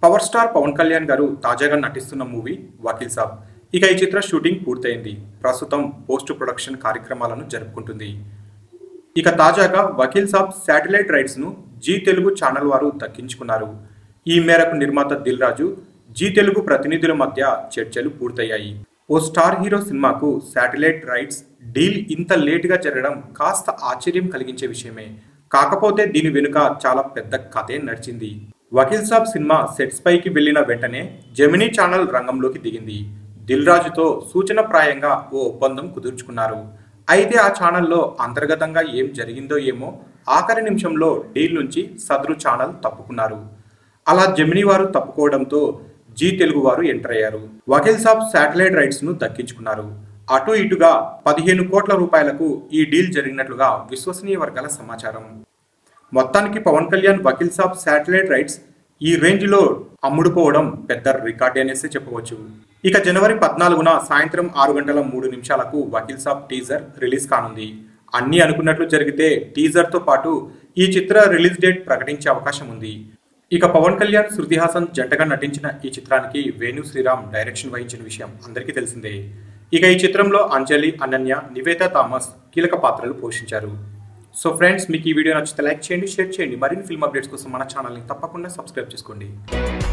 Power star Pawan Kalyan గారు తాజాగా నటిస్తున్న మూవీ వకీల్ సాబ్. ఇక ఈ చిత్ర షూటింగ్ పూర్తయింది. ప్రస్తుతం పోస్ట్ ప్రొడక్షన్ కార్యక్రమాలను జరుపుకుంటుంది. ఇక తాజాగా వకీల్ సాబ్ శాటిలైట్ రైట్స్ ను జీ తెలుగు ఛానల్ వారు దక్కించుకున్నారు. ఈ మేరకు నిర్మాత దిల్ రాజు, జీ తెలుగు ప్రతినిధుల మధ్య చర్చలు పూర్తయ్యాయి. ఓ స్టార్ హీరో సినిమాకు శాటిలైట్ రైట్స్ డీల్ ఇంత లేటుగా జరగడం కాస్త ఆశ్చర్యం కలిగించే విషయమే. కాకపోతే దీని వెనుక చాలా పెద్ద కథే నడిచింది. వకీల్ సాబ్ సినిమా సెట్స్ పైకి వెళ్లిన వెంటనే జెమినీ ఛానల్ రంగంలోకి దిగింది. దిల్ రాజుతో సూచనప్రాయంగా ఓ ఒప్పందం కుదుర్చుకున్నారు. అయితే ఆ ఛానల్లో అంతర్గతంగా ఏం జరిగిందో ఏమో ఆఖరి నిమిషంలో డీల్ నుంచి సదరు ఛానల్ తప్పుకున్నారు. అలా జెమినీ వారు తప్పుకోవడంతో జీ తెలుగు వారు ఎంటర్ అయ్యారు. వకీల్ సాబ్ శాటిలైట్ రైట్స్ ను దక్కించుకున్నారు. అటు ఇటుగా 15 కోట్ల రూపాయలకు ఈ డీల్ జరిగినట్లుగా విశ్వసనీయ వర్గాల సమాచారం. మొత్తానికి పవన్ కళ్యాణ్ వకీల్ సాబ్ శాటిలైట్ రైట్స్ ఈ రేంజ్ లో అమ్ముడుపోవడం పెద్ద రికార్డ్ అనేసి చెప్పవచ్చు. ఇక జనవరి 14న సాయంత్రం 6:03 వకీల్ సాబ్ టీజర్ రిలీజ్ కానుంది. అన్ని అనుకున్నట్లు జరిగితే టీజర్ తో పాటు ఈ చిత్ర రిలీజ్ డేట్ ప్రకటించే అవకాశం ఉంది. ఇక పవన్ కళ్యాణ్, శృతి హాసన్ జంటగా నటించిన ఈ చిత్రానికి వేణు శ్రీరామ్ డైరెక్షన్ వహించిన విషయం అందరికీ తెలిసిందే. ఇక ఈ చిత్రంలో అంజలి, అనన్య, నివేతా థామస్ కీలక పాత్రలు పోషించారు. సో ఫ్రెండ్స్, మీకు ఈ వీడియో నచ్చితే లైక్ చేయండి, షేర్ చేయండి. మరిన్ని ఫిల్మ్ అప్డేట్స్ కోసం మన ఛానల్ని తప్పకుండా సబ్స్క్రైబ్ చేసుకోండి.